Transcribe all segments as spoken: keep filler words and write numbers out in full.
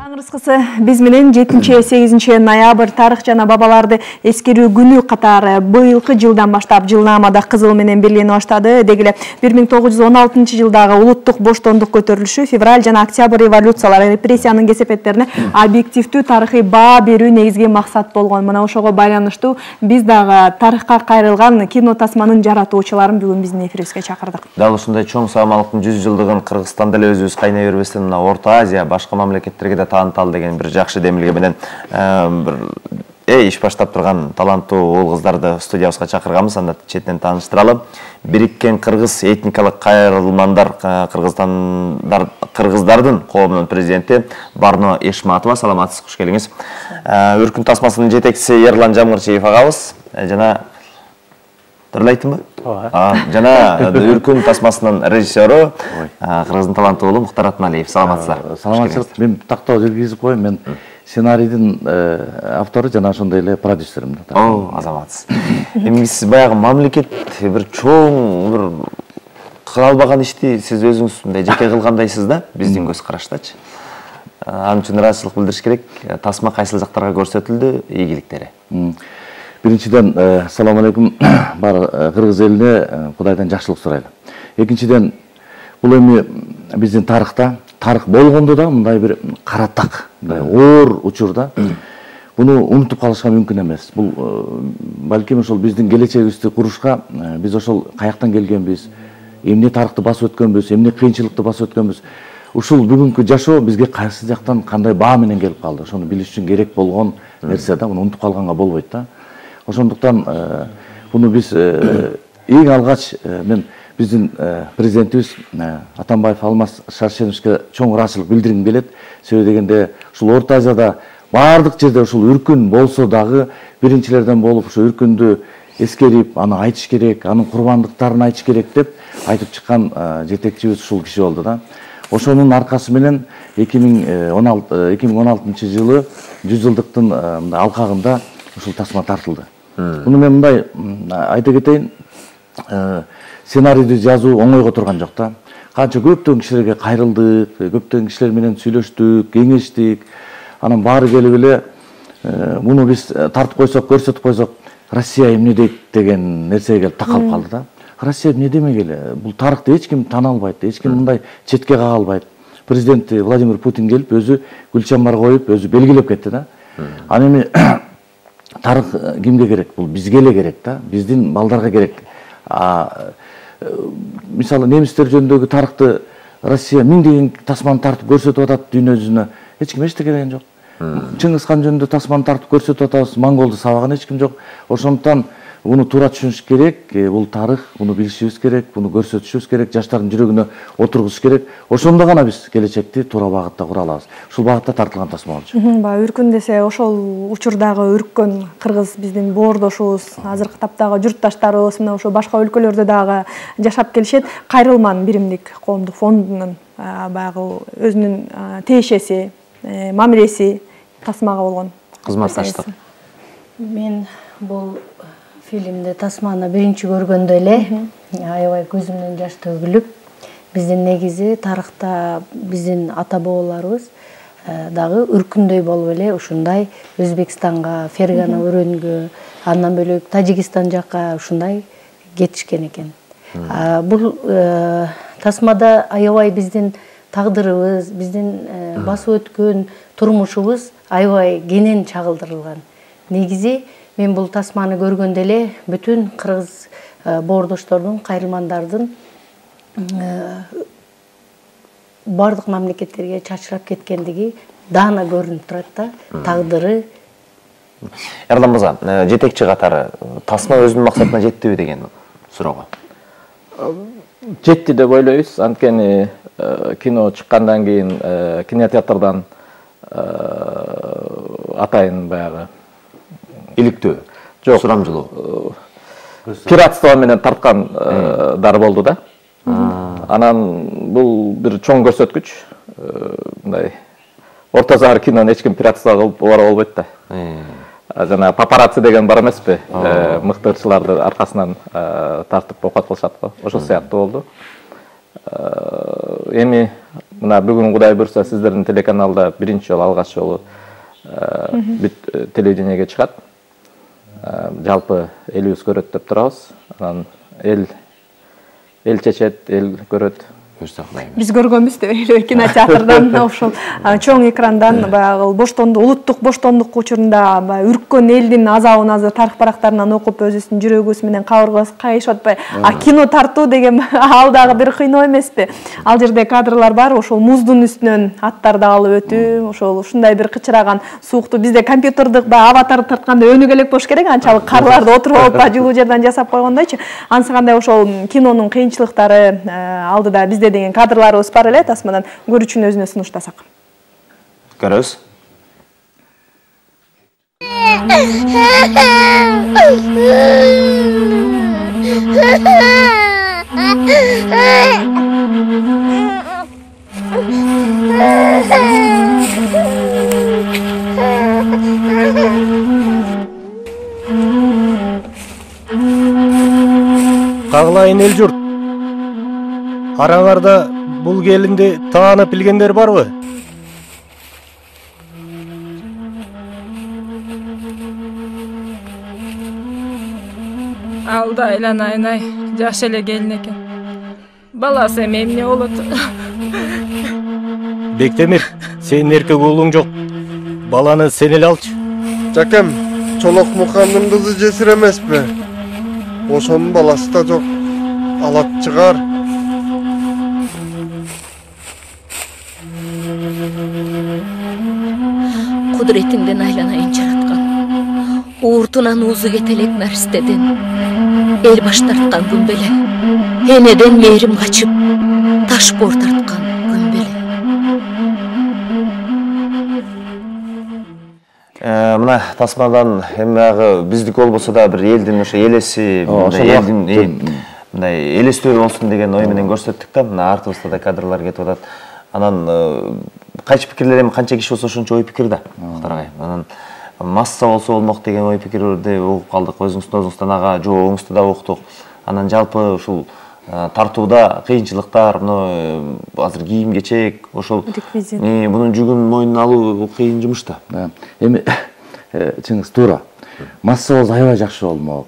Аңырысқысы биз менен жетинчи сегизинчи ноябрь тарых жана бабаларды эскерүү күнү катары быйылкы жылдан баштап жылнаамада кызыл менен белгилене баштады. Деги эле бир миң тогуз жүз он алтынчы жылдагы улуттук боштондук көтөрүлүшү, февраль жана октябрь революциялары репрессиянын кесепеттерине объективдүү тарыхый баа берүү негизги максат болгон. Мына ошого байланыштуу биз дагы тарыхка кайрылган кино тасманын жаратуучуларын бүгүн биздин эфирибизге чакырдык. Дал ушундай чоң саамалыктын жүз жылдыгын Кыргызстанда эле өзүбүз кайнай бербестен мына Орто Азия, башка мамлекеттерге да тааныталы деген бир жакшы демилге менен бир эй иш баштап турган таланттуу уул кыздарды студиябызга чакырганбыз. Анда четинен тааныштыралы. Бириккен кыргыз этникалык кайрылмандар Кыргызстандар кыргыздардын коомунун президенти Барно Эшматова. Саламатсыз, куш келиңиз. Үркүн тасмасынын жетекчиси Ерлан Жамгырчиев агабыз жана Торлайтынбы? Жана Үркүн тасмасынын режиссеру Кыргыздын таланттуу уулу Муктар Атмалиев. Саламатсыздар. Саламатсыздар. Мен тактоо жүргүзүп коем. Мен сценарийдин автору жана ошондой эле продюсерим. О, азаматсыз. Эми сиз баягы мамлекет бир чоң бир кыла албаган ишти сиз өзүңүз мындай жеке кылгандайсыз да, биздин көз караштачы. Ал үчүн ыраазычылык билдириш керек. Тасма кайсыл жактарга көрсөтүлдү, ийгиликтери? Биринчиден, assalamu алейкум, бар кыргыз элине Кудайдан жакшылык сурайлы. Экинчиден, бул эми биздин тарыхта, тарых болгондо да мындай бир каратак, мындай оор учурда буну унутуп калышка мүмкүн эмес. Бул балким ошол биздин келечегибизди курушка биз ошол каяктан келгенбиз, эмне тарыхты басып өткөнбүз, эмне кыйынчылыкты басып өткөнбүз. Ушул бүгүнкү жашоо бизге кайсы жактан кандай баа менен келип калды. Ошону билиш үчүн керек болгон нерсе да, муну унутуп калганга болбойт да. Ошондуктан буну биз эң алгач мен биздин президентибиз Атамбаев Алмаз Шаршеновичке чоң ыраазычылык билдиргим келет. Себеби дегенде ушул Орто Азияда баардык жерде ушул үркүн болсо дагы биринчилерден болуп ушу үркүндү эскерип, аны айтыш керек, анын курбандыктарын айтыш керек деп айтып чыккан жетекчибиз ушул киши болду да. Ошонун аркасы менен эки миң он алтынчы жылы жүз жылдыктын алкагында ушул тасма тартылды. Буну мен мындай айта кетейин, сценарийди жазуу оңойго турган жок да. Канча көптөгөн кишилерге кайрылдык, көптөгөн кишилер менен сүйлөштүк, кеңештик. Анан баары келип эле муну биз тартып койсок, көрсөтүп койсок, Россия эмне дейт деген нерсеге келип такалып калды да. Россия эмне демек эле? Бул тарыхты эч ким тана албайт, эч ким мындай четке кага албайт. Президент Владимир Путин келип өзү гүлчамбар коюп, өзү белгилеп кетти да. Аны эми тарых кимге керек? Бул бизге эле керек да, биздин балдарга керек. Мисалы немистер жөнүндөгү тарыхты Россия миңдеген тасманы тартып көрсөтүп атат дүйнө жүзүнө. Эч ким эчтеке деген жок. Чыңгыз хан жөнүндө тасманы тартып көрсөтүп атабыз, монголду сабаган эч ким жок. Ошондуктан буну туура түшүнүш керек, бул тарых, буну билишибиз керек, буну көрсөтүшүбүз керек, жаштардын жүрөгүнө отургузуш керек. Ошондо гана биз келечекти туура багытта кура алабыз. Ушул багытта тартылган тасма болчу. Баягы үркүн десе, ошол учурдагы үрккөн кыргыз биздин боордошубуз, азыркы таптагы журтташтарыбыз, мына ошо башка өлкөлөрдө дагы жашап келишет. Кайрылман биримдик коомдук фондунун баягы өзүнүн тиешеси, мамилеси тасмага болгон кызматташтык. Мен бул фильмде тасманы биринчи көргөндө эле аябай көзүмдөн жаш төгүлүп, биздин негизи тарыхта биздин ата бабаларыбыз дагы үркүндөй болуп эле ушундай Өзбекстанга, Фергана өрөөнгө, андан бөлөк Тажикстан жакка ушундай кетишкен экен. Бул тасмада аябай биздин тагдырыбыз, биздин басып өткөн турмушубуз аябай кенен чагылдырылган. Негизи мен бул тасманы көргөндө эле бүтүн кыргыз боордоштордун, кайрылмандардын бардык мамлекеттерге чачырап кеткендиги даана көрүнүп турат да, тагдыры. Эрлан мырза, жетекчи катары тасма өзүнүн максатына жеттиби деген суроого? Жетти деп ойлойбуз. Анткени кино чыккандан кийин кинотеатрдан атайын баягы иликтөө, жок, сурамжылоо. Пиратство менен тарткандар болду да. Анан бул бир чоң көрсөткүч. Мындай Орто Азия кинонун эч ким пиратство кылып бара болбойт да. Жана папарацци деген бар эмеспи? Мыкты ырчыларды аркасынан тартып окат кылышат го. Ошол сыяктуу болду. Эми мына бүгүн Кудай буйрса сиздердин телеканалда биринчи жолу алгач жолу бүт телевидениеге чыгат. Жалпы элибиз көрөт деп турабыз. Анан эл эл чечет, эл көрөт. Биз көргөнбүз да кинотеатрдан ошол чоң экрандан баягы боштондук улуттук боштондук учурунда үрккөн элдин азабын азыр тарых барактарынан окуп өзүбүздүн жүрөгүбүз менен кабыргабыз кайышып атпай. А кино тартуу деген ал дагы бир кыйноо эмеспи? Ал жерде кадрлар бар, ошол муздун үстүнөн аттарды алып өтүү, ошол ушундай бир кычыраган суукту бизде компьютердик баягы аватар тартканда өнүгө элек болуш керек, анчалык карларды отуруп алып жылуу жерден жасап койгондойчу. Анысы кандай ошол кинонун кыйынчылыктары алдыда бизде деген кадрларыбыз бар эле, тасмадан көрүүчүнүн өзүнө сунуштасак. Көрөбүз. Кагылайын эл журт. Араңарда бул келинди таанып билгендер барбы? Алда айланайын-ай, жаш эле келин экен. Баласы эми эмне болот? Бектемир, сенин эркек уулуң жок. Баланы сен эле алчы. Жакем, Чолок Мукандын кызы жесир эмеспи? Ошонун баласы да жок. Алат чыгар. Кудретиңден айланайын жараткан. Ууртунан уузу кетелек наристеден. Эл баш тарткан күн беле. Энеден мээрим качып, таш бор тарткан күн беле. Мына тасмадан эми биздики болбосо да бир элдин ошо элеси, элдин мындай элестөө болсун деген ой менен көрсөттүк да. Мына артыбызда да кадрлар кетип атат. Анан кайчы пикирлер эми канча киши болсо ошончо ой пикир да. Мухтар агай. Анан масса болсо болмок деген ой пикирди угуп калдык. Өзүңүздүн өзүңүздөн ага жообуңузду да уктук. Анан жалпы ушул тартууда кыйынчылыктар, мына азыр кийим кечек, ошол мунун жүгүн мойнуна алуу кыйын жумуш да. Эми чыңгыз туура. Масса болсо аябай жакшы болмок.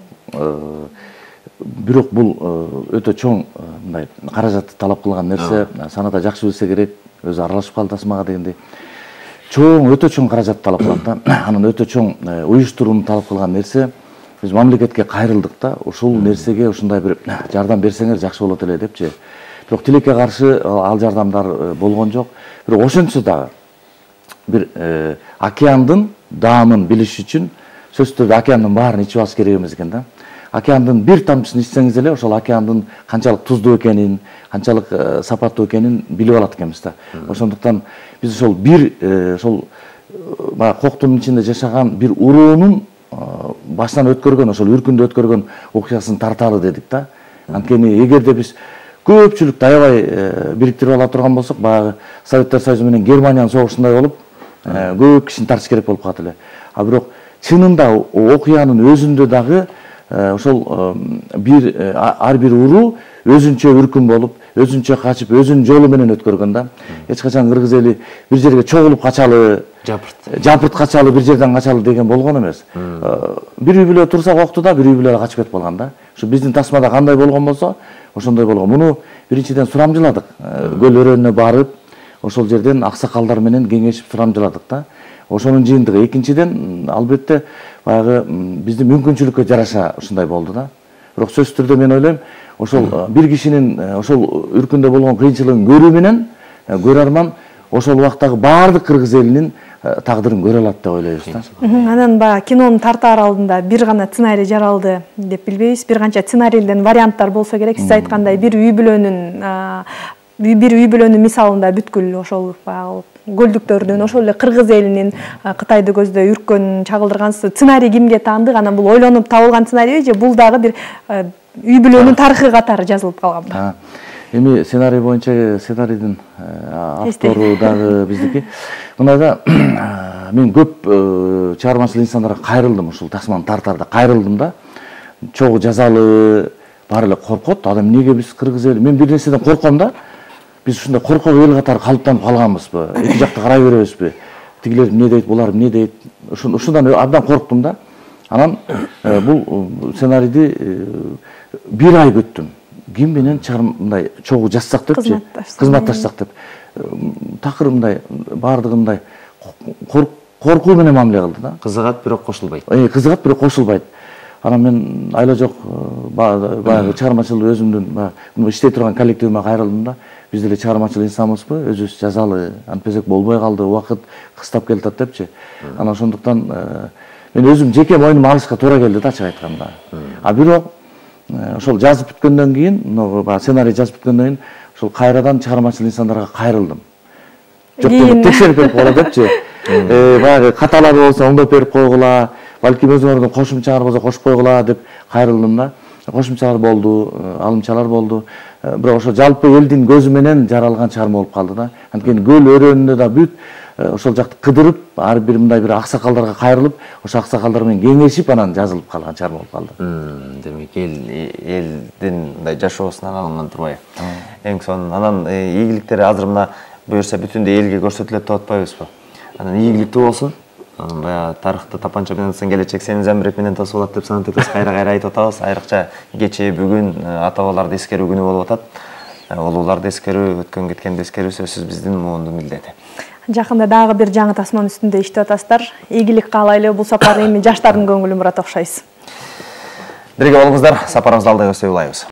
Бирок бул өтө чоң мындай каражатты талап кылган нерсе. Саната жакшы билсе керек, өзү аралашып калды тасмага дегендей. Чоң, өтө чоң каражат талап кылат да. Анан өтө чоң уюштурууну талап кылган нерсе. Биз мамлекетке кайрылдык да, ушул нерсеге ушундай бир жардам берсеңер жакшы болот эле депчи. Бирок тилекке каршы ал жардамдар болгон жок. Бирок ошентсе дагы бир океандын даамын билиш үчүн сөзсүз түрдө океандын баарын ичип алыш керек эмес экен да. Океандын бир тамчысын ичсеңиз эле ошол океандын канчалык туздуу экенин, канчалык сапаттуу экенин билип алат экенбиз да. Ошондуктан биз ошол бир ошол баягы коктун ичинде жашаган бир уруунун башынан өткөргөн, ошол үркүндө өткөргөн окуясын тарталы дедик да. Анткени эгерде биз көпчүлүктү аябай бириктирип ала турган болсок, баягы Советтер Союзу менен Германиянын согушундай болуп, көп кишини тартыш керек болуп калат эле. А бирок чынында окуянын өзүндө дагы ошол бир ар бир уруу өзүнчө үркүн болуп, өзүнчө качып, өзүнүн жолу менен өткөргөн да. Эч качан кыргыз эли бир жерге чогулуп качалы, жапырт качалы, бир жерден качалы деген болгон эмес. Бир үй бүлө турса коктуда, бир үй бүлө качып кетип калган да. Ушу биздин тасмада кандай болгон болсо, ошондой болгон. Муну биринчиден сурамжыладык. Көл өрөөнүнө барып, ошол жерден аксакалдар менен кеңешип сурамжыладык да. Ошонун жыйынтыгы. Экинчиден, албетте, баягы биздин мүмкүнчүлүккө жараша ушундай болду да. Бирок сөзсүз түрдө мен ойлойм, ошол бир кишинин ошол үркүндө болгон кыйынчылыгын көрүү менен көрөрман ошол убактагы баардык кыргыз элинин тагдырын көрө алат деп ойлойбуз да. Анан баягы кинонун тартаар алдында бир гана сценарий жаралды деп билбейбиз. Бир канча сценарийден варианттар болсо керек. Сиз айткандай бир үй бүлөнүн бир үй бүлөнүн мисалында бүткүл ошол баягы көлдүктөрдүн, ошол эле кыргыз элинин Кытайды көздөй үрккөн, чагылдырган сценарий кимге таандык? Анан бул ойлонуп табылган сценарийби же бул дагы бир үй бүлөнүн тарыхы катары жазылып калганбы? Эми сценарий боюнча сценарийдин автору дагы биздики. Мынайда мен көп чыгармачыл инсандарга кайрылдым, ушул тасманы тартарда кайрылдым да. Чогуу жазалы, баары эле коркот. Адам эмнеге биз кыргыз эли? Мен бир нерседен корком да. биз ушундай коркок эл катары калыптанып калганбызбы, эки жакта карай беребизби, тигилер эмне дейт, булар эмне дейт, ушундан абдан корктум да. Анан бул сценарийди бир ай күттүм. Ким менен мындай чогуу жазсак депчи, кызматташсак деп. Такыр мындай баардыгы мындай коркуу менен мамиле кылды да. Кызыгат, бирок кошулбайт. Э, кызыгат, бирок кошулбайт. Анан мен айла жок баягы чыгармачыл өзүмдүн баягы иштей турган коллективиме кайрылдым да. Биз деле чыгармачыл инсанбызбы, өзүбүз жазалы, антпезек болбой калды, убакыт кыстап келатат депчи. Анан ошондуктан мен өзүм жеке моюнума алышка туура келди да, ачык айтканда. А бирок ошол жазып бүткөндөн кийин, баягы сценарий жазып бүткөндөн кийин ошол кайрадан чыгармачыл инсандарга кайрылдым. Жок, текшерип берип койгула депчи. Баягы каталар болсо оңдоп берип койгула, балким өзүңөрдүн кошумчалар болсо кошуп койгула деп кайрылдым да. Кошумчалар болду, алымчалар болду. Бирок ошо жалпы элдин көзү менен жаралган чыгарма болуп калды да. Анткени көл өрөөнүндө да бүт ошол жакты кыдырып, ар бир мындай бир аксакалдарга кайрылып, ошо аксакалдар менен кеңешип анан жазылып калган чыгарма болуп калды. Демек эл элдин мындай жашоосунан алынган турбайбы. Эң сонун анан ийгиликтери азыр мына буюрса бүтүндөй элге көрсөтүлөт деп атпайбызбы? Анан ийгиликтүү болсун. Баягы тарыхта тапанча менен сын келечек сени замбирек менен тосуп алат деп санатыбыз кайра-кайра айтып атабыз. Айрыкча кечээ бүгүн ата бабаларды эскерүү күнү болуп атат. Улууларды эскерүү, өткөн кеткенди эскерүү сөзсүз биздин муундун милдети. Жакында дагы бир жаңы тасманын үстүндө иштеп атасыздар. Ийгилик каалайлы, бул сапар эми жаштардын көңүлүн бурат окшойсуз. Бирге болуңуздар, сапарыбызды алда көздөй улайбыз.